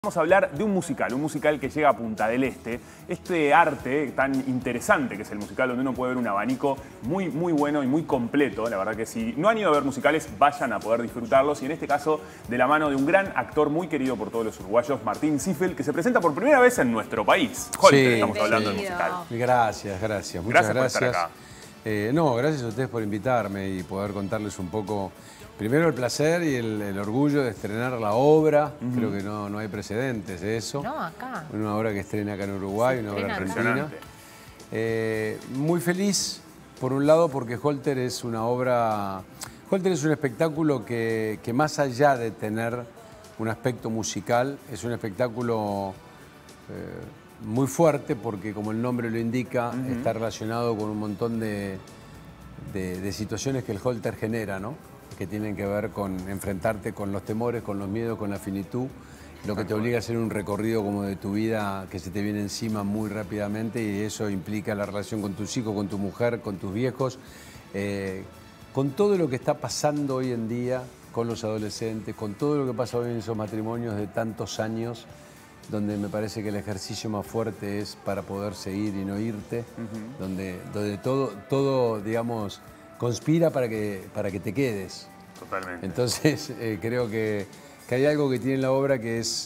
Vamos a hablar de un musical que llega a Punta del Este. Este arte tan interesante que es el musical, donde uno puede ver un abanico muy bueno y muy completo. La verdad que si no han ido a ver musicales, vayan a poder disfrutarlos. Y en este caso, de la mano de un gran actor muy querido por todos los uruguayos, Martín Ziffel, que se presenta por primera vez en nuestro país. Holter, estamos hablando del musical. Gracias. Muchas gracias. Por estar acá. Gracias a ustedes por invitarme y poder contarles un poco. Primero el placer y el orgullo de estrenar la obra. Creo que no hay precedentes de eso. No, acá. Una obra que estrena acá en Uruguay, una obra argentina. Muy feliz, por un lado, porque Holter es una obra... Holter es un espectáculo que más allá de tener un aspecto musical, es un espectáculo muy fuerte porque, como el nombre lo indica, está relacionado con un montón de situaciones que el Holter genera, ¿no? Que tienen que ver con enfrentarte con los temores, con los miedos, con la finitud, lo que te obliga a hacer un recorrido como de tu vida que se te viene encima muy rápidamente, y eso implica la relación con tus hijos, con tu mujer, con tus viejos, con todo lo que está pasando hoy en día con los adolescentes, con todo lo que pasa hoy en esos matrimonios de tantos años, donde me parece que el ejercicio más fuerte es para poder seguir y no irte, donde todo, digamos, conspira para que te quedes. Totalmente. Entonces, creo que hay algo que tiene la obra que es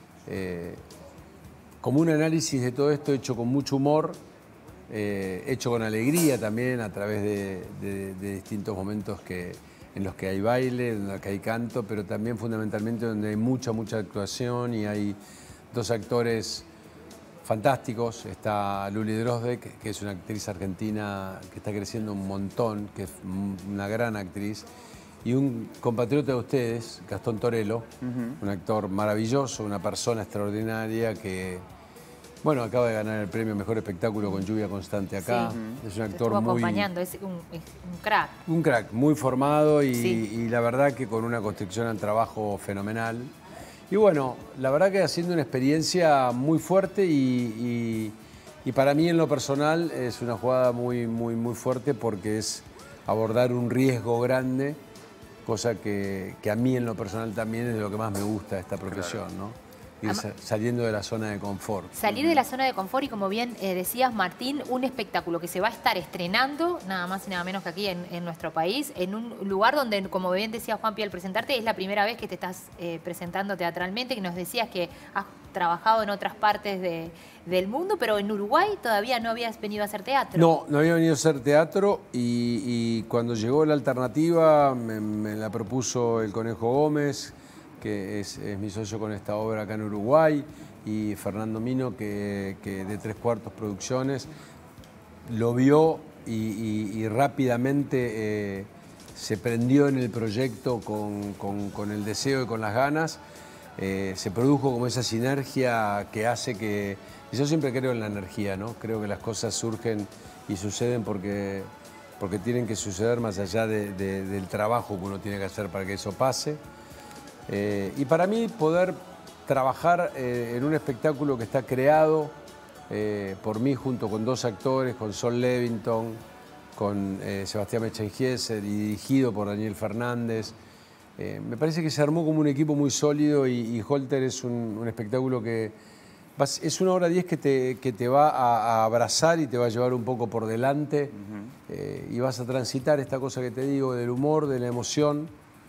como un análisis de todo esto hecho con mucho humor, hecho con alegría también a través de distintos momentos en los que hay baile, en los que hay canto, pero también fundamentalmente donde hay mucha actuación y hay dos actores fantásticos. Está Luli Drosbeck, que es una actriz argentina que está creciendo un montón, que es una gran actriz, y un compatriota de ustedes, Gastón Torello, un actor maravilloso, una persona extraordinaria que, bueno, acaba de ganar el premio Mejor Espectáculo con Lluvia Constante acá. Sí. Es un actor muy... acompañando, es un crack. Un crack, muy formado y la verdad que con una construcción al trabajo fenomenal. Y bueno, la verdad que haciendo una experiencia muy fuerte y para mí en lo personal es una jugada muy fuerte porque es abordar un riesgo grande, cosa que a mí en lo personal también es de lo que más me gusta de esta profesión, claro, ¿no? Ir saliendo de la zona de confort. Salir de la zona de confort y, como bien decías, Martín, un espectáculo que se va a estar estrenando, nada más y nada menos que aquí en nuestro país, en un lugar donde, como bien decía Juanpi al presentarte, es la primera vez que te estás presentando teatralmente, que nos decías que has trabajado en otras partes del mundo, pero en Uruguay todavía no habías venido a hacer teatro. No había venido a hacer teatro y cuando llegó la alternativa me la propuso el Conejo Gómez, que es mi socio con esta obra acá en Uruguay, y Fernando Mino, que de Tres Cuartos Producciones, lo vio y rápidamente se prendió en el proyecto con el deseo y con las ganas. Se produjo como esa sinergia que hace que... Y yo siempre creo en la energía, ¿no? Creo que las cosas surgen y suceden porque tienen que suceder más allá del trabajo que uno tiene que hacer para que eso pase. Y para mí poder trabajar en un espectáculo que está creado por mí junto con dos actores, con Sol Levington, con Sebastián Mechenhieser y dirigido por Daniel Fernández, me parece que se armó como un equipo muy sólido y Holter es un espectáculo que es una obra 10 que te va a abrazar y te va a llevar un poco por delante, y vas a transitar esta cosa que te digo del humor, de la emoción,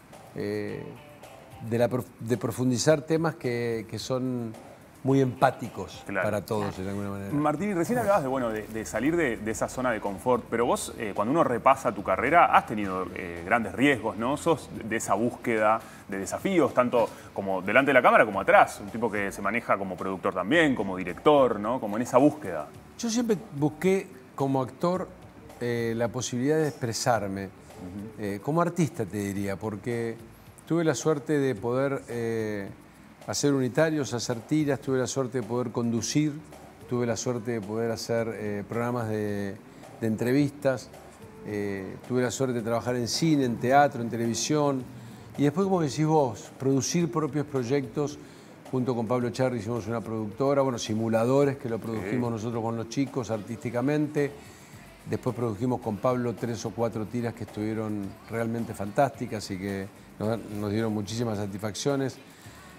de profundizar temas que son muy empáticos, claro, para todos, de alguna manera. Martín, y recién hablabas de salir de esa zona de confort, pero vos, cuando uno repasa tu carrera, has tenido grandes riesgos, ¿no? Sos de esa búsqueda de desafíos, tanto como delante de la cámara como atrás. Un tipo que se maneja como productor también, como director, ¿no? Como en esa búsqueda. Yo siempre busqué, como actor, la posibilidad de expresarme. Como artista, te diría, porque tuve la suerte de poder hacer unitarios, hacer tiras, tuve la suerte de poder conducir, tuve la suerte de poder hacer programas de entrevistas, tuve la suerte de trabajar en cine, en teatro, en televisión, y después, como decís vos, producir propios proyectos. Junto con Pablo Cherry hicimos una productora, bueno, Simuladores, que lo produjimos nosotros con los chicos artísticamente. Después produjimos con Pablo 3 o 4 tiras que estuvieron realmente fantásticas y que nos dieron muchísimas satisfacciones.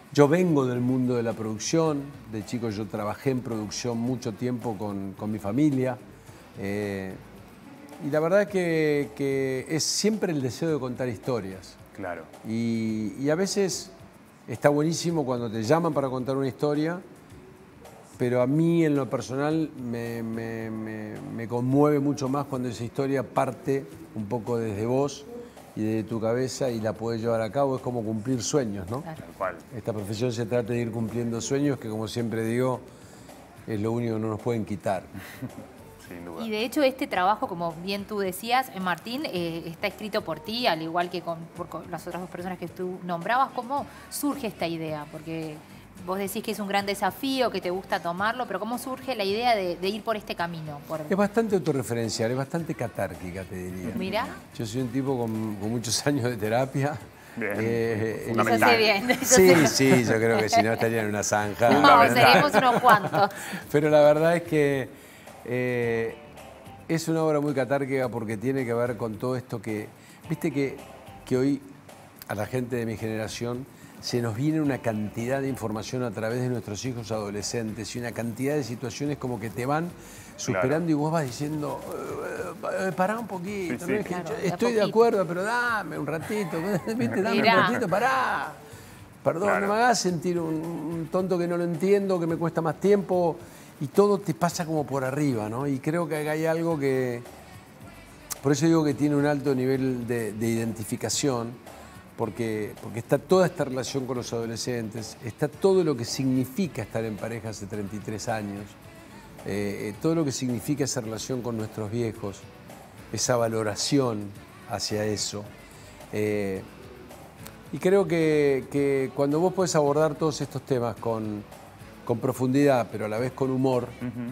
Yo vengo del mundo de la producción, de chico yo trabajé en producción mucho tiempo con mi familia. Y la verdad es que es siempre el deseo de contar historias. Claro. Y a veces está buenísimo cuando te llaman para contar una historia, pero a mí en lo personal me conmueve mucho más cuando esa historia parte un poco desde vos y desde tu cabeza y la puedes llevar a cabo. Es como cumplir sueños, ¿no? Tal cual. Esta profesión se trata de ir cumpliendo sueños que, como siempre digo, es lo único que no nos pueden quitar. Sin duda. Y de hecho este trabajo, como bien tú decías, Martín, está escrito por ti, al igual que por las otras dos personas que tú nombrabas. ¿Cómo surge esta idea? Porque vos decís que es un gran desafío, que te gusta tomarlo, pero ¿cómo surge la idea de ir por este camino? Es bastante autorreferencial, es bastante catárquica, te diría. Mirá. Yo soy un tipo con muchos años de terapia. Bien. Eso hace bien. Sí, yo creo que si no estaría en una zanja. No, seríamos unos cuantos. Pero la verdad es que es una obra muy catárquica porque tiene que ver con todo esto que... Viste que hoy a la gente de mi generación se nos viene una cantidad de información a través de nuestros hijos adolescentes y una cantidad de situaciones como que te van superando, claro. Y vos vas diciendo, pará un poquito, sí, ¿no? Es que claro, estoy de acuerdo, pero dame un ratito, ¿viste? Dame un ratito, pará. Perdón, claro. No me hagas sentir un tonto que no lo entiendo, que me cuesta más tiempo y todo te pasa como por arriba, ¿no? Y creo que hay algo que, por eso digo que tiene un alto nivel de identificación, porque está toda esta relación con los adolescentes, está todo lo que significa estar en pareja hace 33 años, todo lo que significa esa relación con nuestros viejos, esa valoración hacia eso. Y creo que cuando vos podés abordar todos estos temas con profundidad, pero a la vez con humor,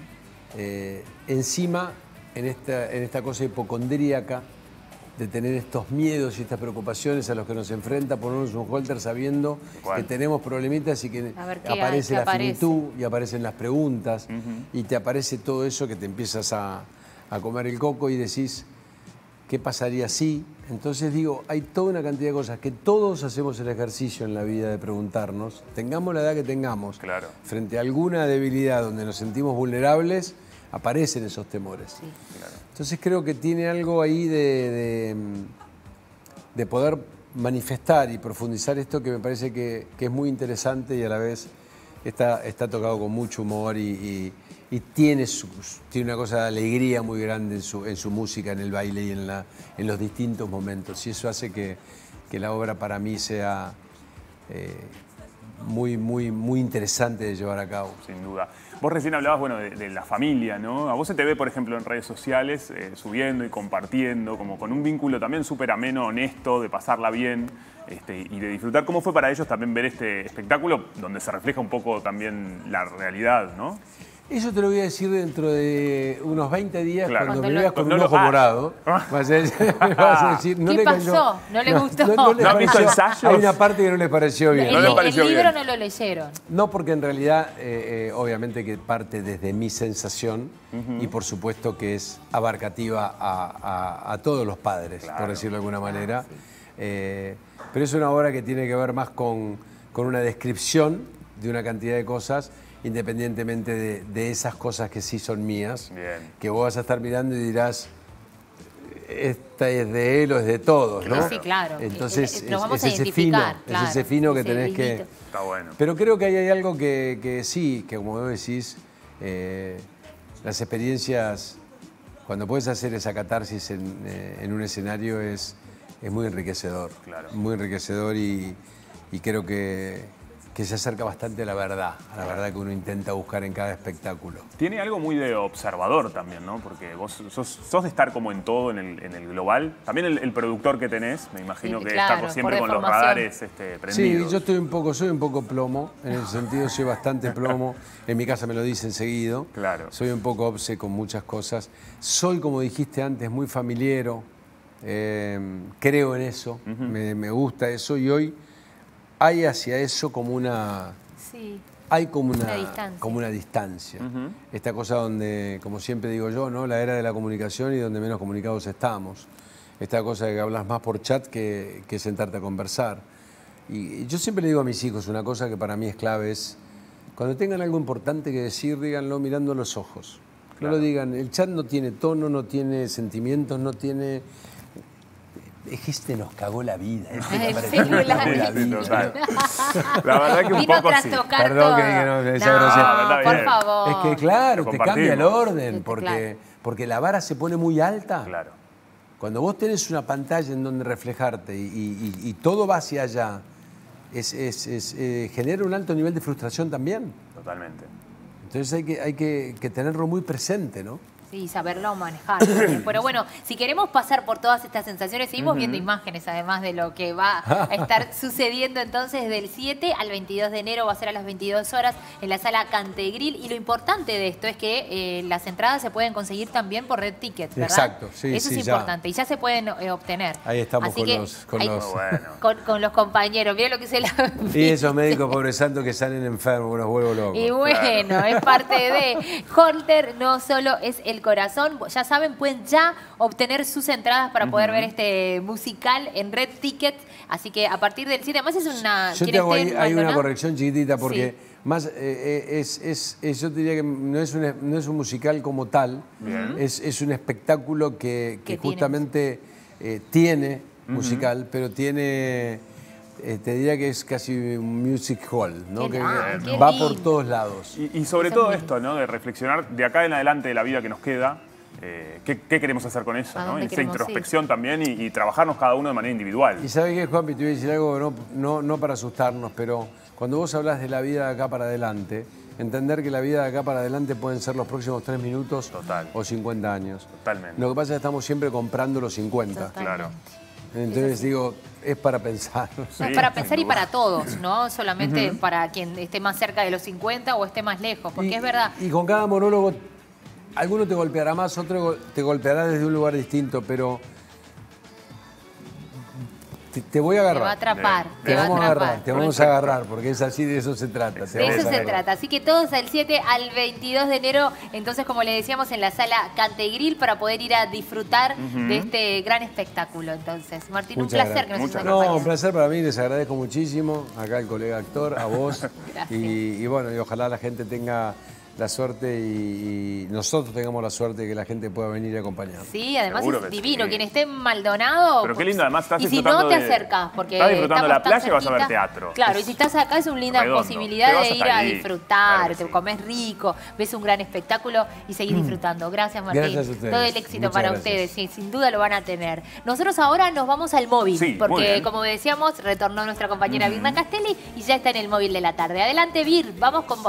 encima en esta cosa hipocondríaca, de tener estos miedos y estas preocupaciones a los que nos enfrenta, ponernos un holter sabiendo que tenemos problemitas y que aparece la finitud y aparecen las preguntas y te aparece todo eso que te empiezas a comer el coco y decís, ¿qué pasaría si? Entonces digo, hay toda una cantidad de cosas que todos hacemos el ejercicio en la vida de preguntarnos, tengamos la edad que tengamos, claro. Frente a alguna debilidad donde nos sentimos vulnerables, aparecen esos temores. Sí. Claro. Entonces creo que tiene algo ahí de poder manifestar y profundizar esto que me parece que es muy interesante y a la vez está tocado con mucho humor y tiene una cosa de alegría muy grande en su música, en el baile y en los distintos momentos. Y eso hace que la obra para mí sea muy interesante de llevar a cabo. Sin duda. Vos recién hablabas, bueno, de la familia, ¿no? A vos se te ve, por ejemplo, en redes sociales, subiendo y compartiendo, como con un vínculo también súper ameno, honesto, de pasarla bien y de disfrutar. ¿Cómo fue para ellos también ver este espectáculo donde se refleja un poco también la realidad, ¿no? Eso te lo voy a decir dentro de unos 20 días, claro. cuando me veas con un ojo morado. Vas a decir, no ¿Qué le pasó? cayó, ¿No le gustó? ¿No han visto ensayos? Hay una parte que no les pareció bien. No les pareció el libro bien. no lo leyeron. No, porque en realidad, obviamente que parte desde mi sensación y por supuesto que es abarcativa a todos los padres, claro. Por decirlo de alguna manera. Sí. Pero es una obra que tiene que ver más con una descripción de una cantidad de cosas, independientemente de esas cosas que sí son mías, bien. Que vos vas a estar mirando y dirás, esta es de él o es de todos, ¿no? Sí, claro. Entonces es ese fino que tenés que... Está bueno. Pero creo que ahí hay algo que sí, que como vos decís, las experiencias, cuando puedes hacer esa catarsis en un escenario es muy enriquecedor. Claro. Muy enriquecedor y creo que se acerca bastante a la verdad que uno intenta buscar en cada espectáculo. Tiene algo muy de observador también, ¿no? Porque vos sos de estar como en todo, en el global. También el productor que tenés, me imagino que claro, está siempre con los radares prendidos. Sí, yo soy un poco plomo, en el sentido soy bastante plomo. En mi casa me lo dicen seguido. Claro. Soy un poco obse con muchas cosas. Soy, como dijiste antes, muy familiero. Creo en eso, me gusta eso y hoy hay hacia eso como una distancia. Esta cosa donde, como siempre digo yo, ¿no? La era de la comunicación y donde menos comunicados estamos. Esta cosa de que hablas más por chat que sentarte a conversar. Y yo siempre le digo a mis hijos una cosa que para mí es clave, es cuando tengan algo importante que decir, díganlo mirando a los ojos. No lo digan, el chat no tiene tono, no tiene sentimientos, no tiene... Es que este nos cagó la vida. Este me pareció que nos cagó la vida. Total. La verdad que un Vino poco tras sí. tocar Perdón todo. que diga, no, esa No, grosera. por bien. favor. Es que claro, Lo te cambia el compartimos. orden, Claro. porque la vara se pone muy alta. Claro. Cuando vos tenés una pantalla en donde reflejarte y todo va hacia allá, genera un alto nivel de frustración también. Totalmente. Entonces hay que tenerlo muy presente, ¿no? Sí, saberlo manejar. Pero bueno, si queremos pasar por todas estas sensaciones, seguimos viendo imágenes además de lo que va a estar sucediendo entonces del 7 al 22 de enero, va a ser a las 22 horas en la sala Cantegril. Y lo importante de esto es que las entradas se pueden conseguir también por Red Ticket, ¿verdad? Exacto, sí, Eso sí, es ya. importante y ya se pueden obtener. Ahí estamos Así con que los... Con ahí- los Bueno. con los compañeros. Mira lo que se la... y esos médicos pobres santos que salen enfermos, que nos vuelvo locos. Y bueno, es parte de Holter, no solo es el corazón. Ya saben, pueden ya obtener sus entradas para poder ver este musical en Red Ticket. Así que a partir del 7, además es una... Yo quien te hago esté en ahí una Maldonado. corrección chiquitita porque Sí. más yo te diría que no es un musical como tal, es un espectáculo que Que tiene justamente tiene musical, pero tiene, te diría que es casi un music hall, ¿no? Qué Que qué va lindo. por todos lados. Y sobre Eso es todo muy esto, ¿no? De reflexionar de acá en adelante de la vida que nos queda. ¿Qué queremos hacer con eso? ¿A ¿no? dónde Esa queremos introspección también y trabajarnos cada uno de manera individual. Y sabes qué, Juanpi, te voy a decir algo, no para asustarnos, pero cuando vos hablas de la vida de acá para adelante, entender que la vida de acá para adelante pueden ser los próximos 3 minutos Total. o 50 años. Totalmente. Lo que pasa es que estamos siempre comprando los 50. Totalmente. Claro. Entonces digo, es para pensar. Sí, Es para sin pensar y duda. para todos, no solamente para quien esté más cerca de los 50 o esté más lejos, porque es verdad. Y con cada monólogo, alguno te golpeará más, otro te golpeará desde un lugar distinto, pero te voy a Te va a agarrar. atrapar, Bien. te va a vamos a atrapar. agarrar, te vamos a agarrar, porque es así, de eso se trata. te De vamos eso a se agarrar. trata. Así que todos del 7 al 22 de enero, entonces como le decíamos, en la sala Cantegril para poder ir a disfrutar de este gran espectáculo. Entonces, Martín, Muchas un placer gracias. que nos Muchas acompañes. No, un placer para mí, les agradezco muchísimo, acá el colega actor, a vos. Gracias. Y bueno, y ojalá la gente tenga la suerte y nosotros tengamos la suerte de que la gente pueda venir y acompañarnos. Sí, además Seguro es que divino. sí. Quien esté en Maldonado. Pero qué lindo, además estás Y si no disfrutando te de- acercas, porque estás disfrutando de la estamos tan playa y vas a ver cerquita. teatro. Claro, y si estás acá es una linda Redondo. posibilidad Te vas de ir hasta a ahí. disfrutar, Claro que te sí. comes rico, ves un gran espectáculo y seguís disfrutando. Gracias, Martín. Gracias a ustedes. Todo el éxito Muchas para gracias. ustedes, sí, sin duda lo van a tener. Nosotros ahora nos vamos al móvil, Sí, muy porque bien. como decíamos, retornó nuestra compañera Virna Castelli y ya está en el móvil de la tarde. Adelante, Vir, vamos con vos.